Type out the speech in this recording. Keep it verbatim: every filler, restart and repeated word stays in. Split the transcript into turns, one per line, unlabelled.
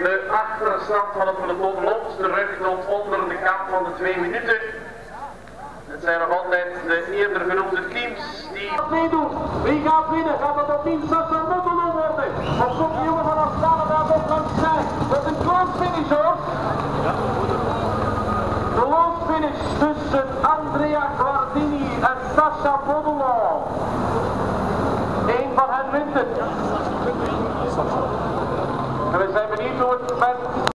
De achterstand van het peloton loopt terug tot onder de kant van de twee minuten. Het zijn nog altijd de eerder genoemde teams die
meedoen. Wie gaat winnen? Gaat dat op Sacha Modelo worden? Of komt de jongen van Astana daar op langs zijn? Dat is een close finish hoor. De close finish tussen Andrea Guardini en Sacha Modelo. Eén van hen wint het. En we zijn benieuwd hoe het met